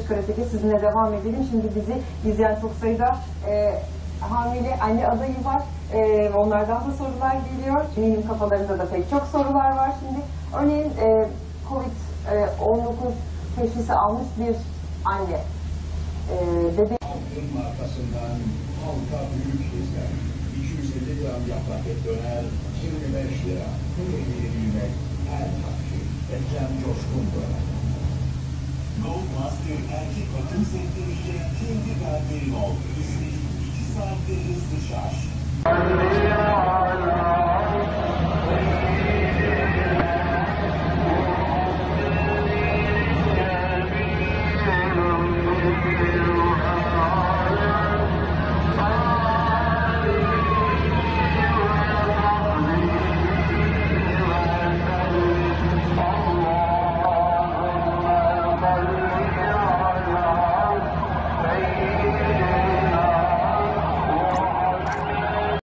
Karateki sizinle devam edelim. Şimdi bizi izleyen çok sayıda hamile anne adayı var. Onlardan da sorular geliyor. Eminim kafalarında da pek çok sorular var şimdi. Örneğin COVID-19 teşhisi almış bir anne. Altın markasından halka büyük hizmet. 250 gram yaprak et döner 25 lira. Yemeği her takdir. Ekrem Coşkun döner. Gold Master erkek bakım sektörüyle kendi berberin ol. Üstelik 2 saatte hızlı şarj.